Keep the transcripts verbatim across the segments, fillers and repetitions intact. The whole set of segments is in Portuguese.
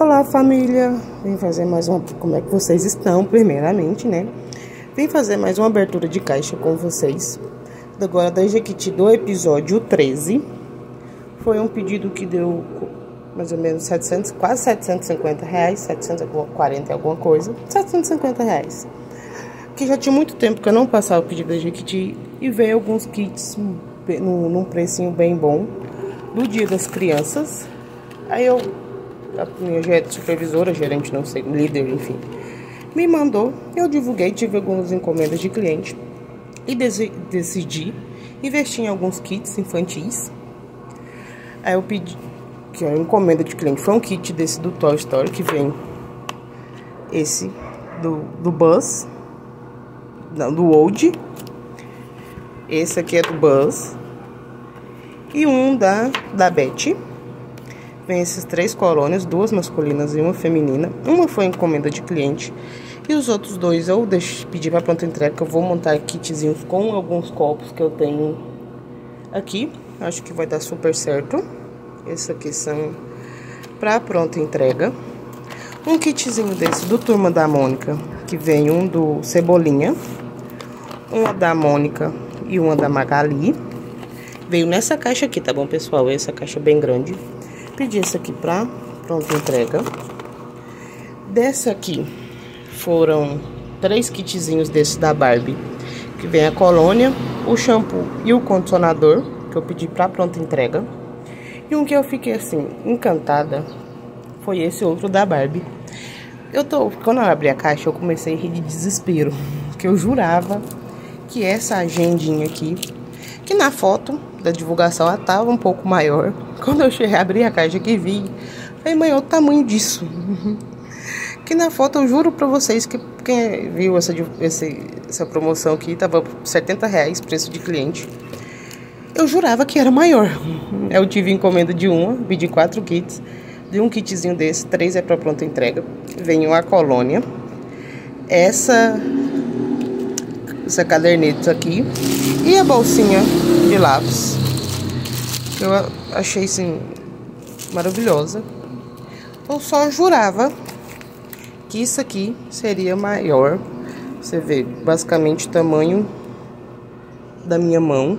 Olá, família! Vim fazer mais uma... Como é que vocês estão, primeiramente, né? Vim fazer mais uma abertura de caixa com vocês. Agora da Jequiti do episódio treze. Foi um pedido que deu mais ou menos setecentos, quase setecentos e cinquenta reais. setecentos e quarenta e alguma coisa. setecentos e cinquenta reais. Que já tinha muito tempo que eu não passava o pedido da Jequiti. E veio alguns kits no, num precinho bem bom. Do Dia das Crianças. Aí eu... A minha supervisora, gerente, não sei, líder, enfim, me mandou, eu divulguei, tive algumas encomendas de cliente e decidi investir em alguns kits infantis. Aí eu pedi, que a encomenda de cliente foi um kit desse do Toy Story, que vem esse do, do Buzz, não, do Woody, esse aqui é do Buzz e um da, da Betty. Vem esses três colônias, duas masculinas e uma feminina. Uma foi encomenda de cliente. E os outros dois eu deixo, pedi para pronta entrega, que eu vou montar kitzinhos com alguns copos que eu tenho aqui. Acho que vai dar super certo. Esses aqui são para pronta entrega. Um kitzinho desse do Turma da Mônica, que vem um do Cebolinha, uma da Mônica e uma da Magali. Veio nessa caixa aqui, tá bom, pessoal? Essa caixa bem grande. Pedi essa aqui pra pronta entrega. Dessa aqui foram três kitzinhos desses da Barbie, que vem a colônia, o shampoo e o condicionador, que eu pedi pra pronta entrega. E um que eu fiquei assim encantada foi esse outro da Barbie. Eu tô, quando eu abri a caixa, eu comecei a rir de desespero, que eu jurava que essa agendinha aqui, que na foto da divulgação ela tava um pouco maior. Quando eu cheguei, abri a caixa que vi, falei, mãe, olha o tamanho disso. Que na foto eu juro pra vocês que quem viu essa, essa, essa promoção aqui tava setenta reais, preço de cliente. Eu jurava que era maior. Eu tive encomenda de uma, pedi quatro kits. De um kitzinho desse, três é pra pronta entrega. Veio a colônia. Essa, essa caderneta aqui. E a bolsinha de lápis. Que eu achei, assim, maravilhosa. Eu só jurava que isso aqui seria maior. Você vê, basicamente, o tamanho da minha mão.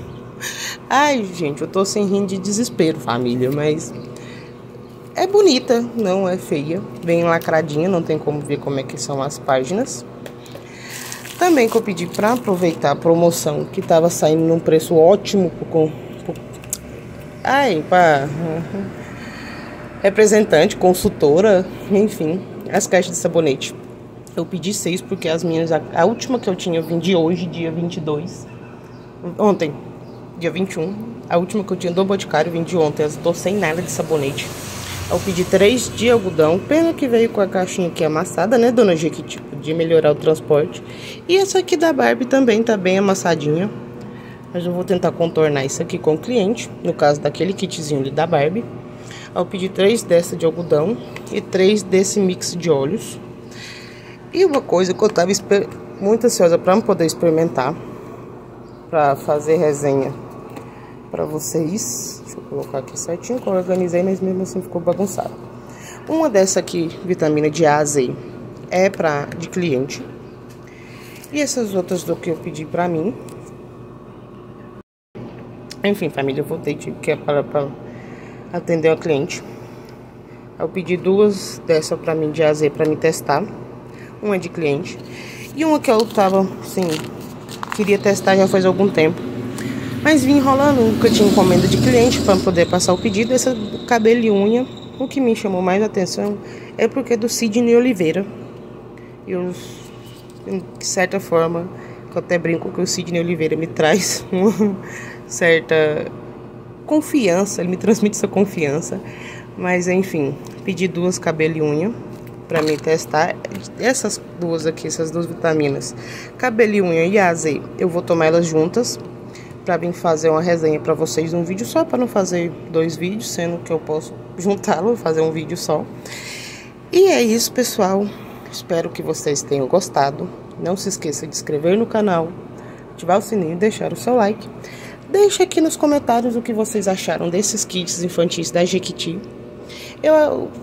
Ai, gente, eu tô sem rir de desespero, família, mas é bonita, não é feia. Bem lacradinha, não tem como ver como é que são as páginas. Também que eu pedi pra aproveitar a promoção, que tava saindo num preço ótimo com... Ai, pá... Representante, consultora, enfim, as caixas de sabonete. Eu pedi seis porque as minhas... A, a última que eu tinha eu vendi hoje, dia vinte e dois. Ontem, dia vinte e um. A última que eu tinha do Boticário eu vendi ontem. Eu tô sem nada de sabonete. Eu pedi três de algodão. Pena que veio com a caixinha aqui amassada, né, dona Jequiti? De melhorar o transporte. E essa aqui da Barbie também tá bem amassadinha. Mas eu vou tentar contornar isso aqui com o cliente. No caso daquele kitzinho ali da Barbie. Eu pedi três dessa de algodão e três desse mix de óleos. E uma coisa que eu tava muito ansiosa para poder experimentar, para fazer resenha para vocês. Deixa eu colocar aqui certinho, que eu organizei, mas mesmo assim ficou bagunçado. Uma dessa aqui, vitamina de A a Z, é pra, de cliente. E essas outras do que eu pedi pra mim. Enfim, família, eu voltei, tive que é para, para atender o cliente. Eu pedi duas dessa pra mim de A a Z pra me testar. Uma é de cliente. E uma que eu tava, assim, queria testar já faz algum tempo. Mas vim enrolando, nunca tinha encomenda de cliente pra poder passar o pedido. Essa cabelo e unha, o que me chamou mais atenção é porque é do Sidney Oliveira. Eu, de certa forma, eu até brinco que o Sidney Oliveira me traz uma certa confiança, ele me transmite essa confiança. Mas enfim, pedi duas cabelo e unha pra mim testar. Essas duas aqui, essas duas vitaminas, cabelo e unha e A Z, eu vou tomar elas juntas pra vir fazer uma resenha pra vocês, um vídeo só, pra não fazer dois vídeos, sendo que eu posso juntá-lo, fazer um vídeo só. E é isso, pessoal. Espero que vocês tenham gostado. Não se esqueça de se inscrever no canal, ativar o sininho e deixar o seu like. Deixe aqui nos comentários o que vocês acharam desses kits infantis da Jequiti. Eu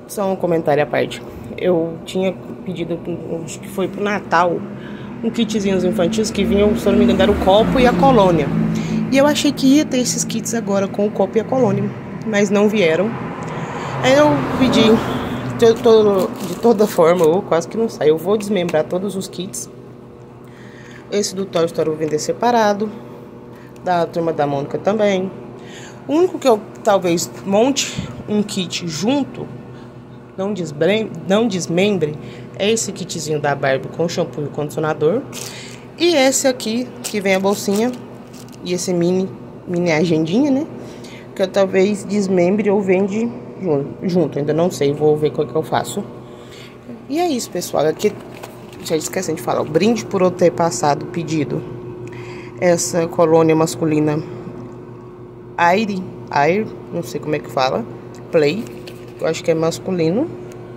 Só um comentário à parte. Eu tinha pedido, acho que foi pro Natal, um kitzinhos infantis que vinham, se eu não me engano, era o copo e a colônia. E eu achei que ia ter esses kits agora com o copo e a colônia, mas não vieram. Aí eu pedi, de, todo, de toda forma, ou quase que não sai, eu vou desmembrar todos os kits. Esse do Toy Story eu vou vender separado, da Turma da Mônica também. O único que eu talvez monte um kit junto, não, desbre, não desmembre, é esse kitzinho da Barbie com shampoo e condicionador. E esse aqui, que vem a bolsinha, e esse mini, mini agendinha, né? Que eu talvez desmembre ou vende junto, ainda não sei, vou ver qual que eu faço. E é isso, pessoal. Aqui, já esqueci de falar, o brinde por eu ter passado pedido essa colônia masculina Air, Air, não sei como é que fala, Play, eu acho que é masculino.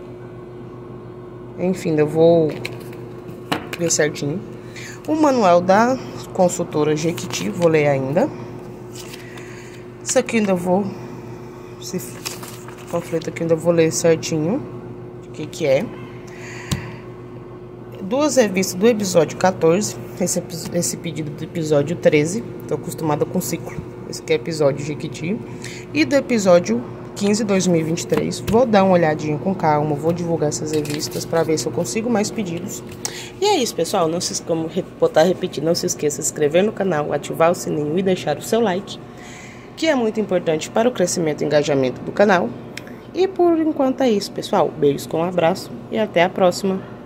Enfim, eu vou ver certinho. O manual da consultora Jequiti, vou ler ainda. Isso aqui ainda vou, esse panfleto aqui ainda vou ler certinho o que que é. Duas revistas do episódio quatorze, esse, esse pedido do episódio treze, tô acostumada com ciclo, esse aqui é episódio Jequiti. E do episódio quinze, dois mil e vinte e três, vou dar uma olhadinha com calma, vou divulgar essas revistas para ver se eu consigo mais pedidos. E é isso, pessoal, não se, como botar repetir, não se esqueça de se inscrever no canal, ativar o sininho e deixar o seu like, que é muito importante para o crescimento e engajamento do canal. E por enquanto é isso, pessoal, beijos com um abraço e até a próxima.